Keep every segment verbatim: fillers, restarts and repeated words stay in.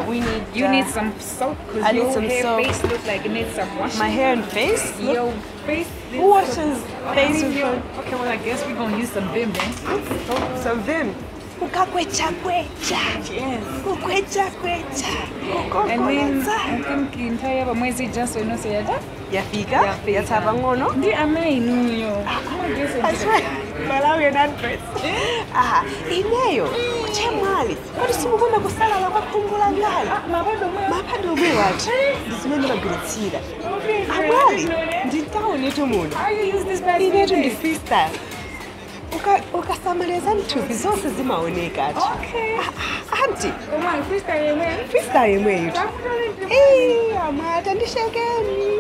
We need. You uh, need some soap because I your need some hair soap. face looks like it needs some washing. My hair and face. Look. Your face. Who washes face with your, her? Okay, well I guess we're gonna use some Vim then. Some Vim. Ukakwecha kwecha. Yes. Ukwecha kwecha. And then I think entire mwezi just when you say that. Yafika. Yathaba ngono. Ndi amayinuyo. I swear. Malawian Adverts. Ah, ineyo. Kuchemali. Kodwa simukona kusala la kwakhungula ngalo. Maphando mwe wathi. Ndisimene bagiritsira. Amali. Nditawuni tumuno. I use this by Ineyo ndifista. Uka ukasamaleza nthubi zonse zimaoneka athi. Okay. Auntie. Uma fista yemwe. Fista yemwe yethu. Eh, amata ndishekeni.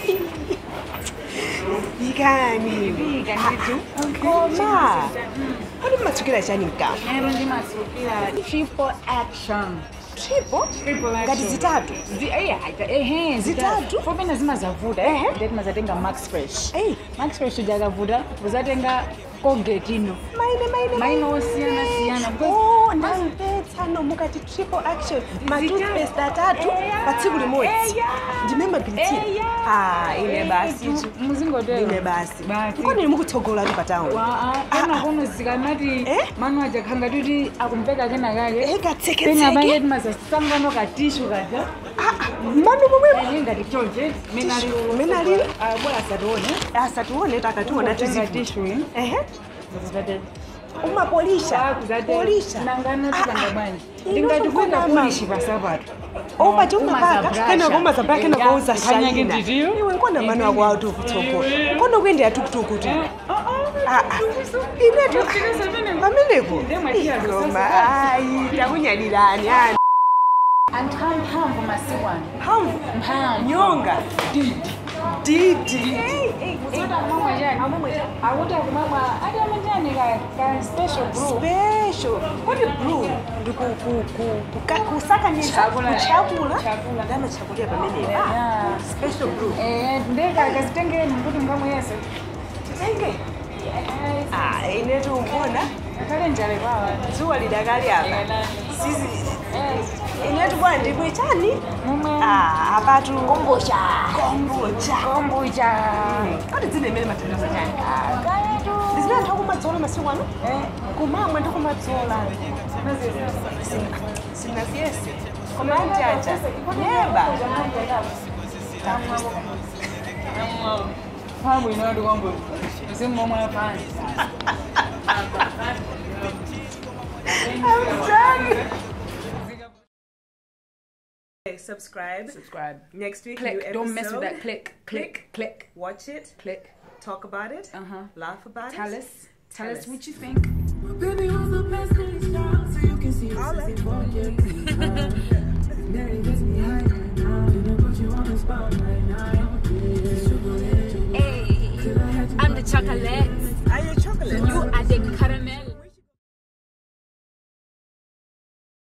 Ikani. Ikani tu. Koma. Hadi matsukira chani mka. Ero ndi matsukira triple action. Triple? Triple action. Ngati zitatu. Zi eh eh zitatu. Fomena zima zavuda eh. That mazatenga Max Fresh. Eh. Max Fresh jagavuda uzatenga Colgate ino. Maine maine maine osiyana siyana. Oh, ndamvetsa no mukati triple action. Ma toothpaste atatu patsiku limodzi. Ndimemba gritira. Ah, ine basi. Muzingodela. Ine basi. Ukoni mukutsogola ndi patawo. Wa ah, kana kono zikanati manu aja khanga tuti akumpeka kena kake. Eh katseke. Penga banget mazasangano katishu kaja. Ah, manu momwe. Yenga dichonje. Menali menali. Ah, bola asatuone. Asatuone takatuona tuzitishu. Eh. Zazibade. Uma polisha. Polisha. Nangana tukanga banje. Ndingati kwenda polishi basabatu. Oh, but ungapaka kana ngoma za brake na kuuza shayina. Iwe ngona manu wako auto kutsoko. Ngono kwende ya tukutuku tu. Ah ah. Ine tu. Pamenepo. Ngoma ai takunyadilani yani. Antam pambo masiwana. Pambo. Nyonga. Didi. Didi. Hey, hey, uzoda mama yani. Amama. Awuta kumama ada manjani ka ka special brew. Special. What is brew? Ndiku ku ku kusaka ni chakula. Chakula. Chakula. Ndama chakulia pamene. Ah. Special brew. Eh, ndeka kazitenge mbuto ngamu yese. Tenge. Ah, ine tu mbona? Kale njale bawa. Zuwa lidakali hapa. Sisi ine tu bwana ndipo chani? Ah, apatu kombocha. Kombocha. Kombocha. Kati dzine mele matangazo chani? Ah, kaya tu. Ndizina ntoko madzola masiku ano? Eh, kumamwa ndoko madzola. Sina siesi. Komandi acha. Neba. Pambo ino kombo. Msimu mwa pani. I'm done. Subscribe. Subscribe. Next week, click. New episode. Don't mess with that. Click. Click. Click. Click. Watch it. Click. Talk about it. Uh huh. Laugh about Tell it. us. Tell, Tell us. us what you think. Baby, who's the best in this town? So you can see this is for you. Mary gets me high now. Didn't put you on the spot right now. Hey, I'm the chocolate.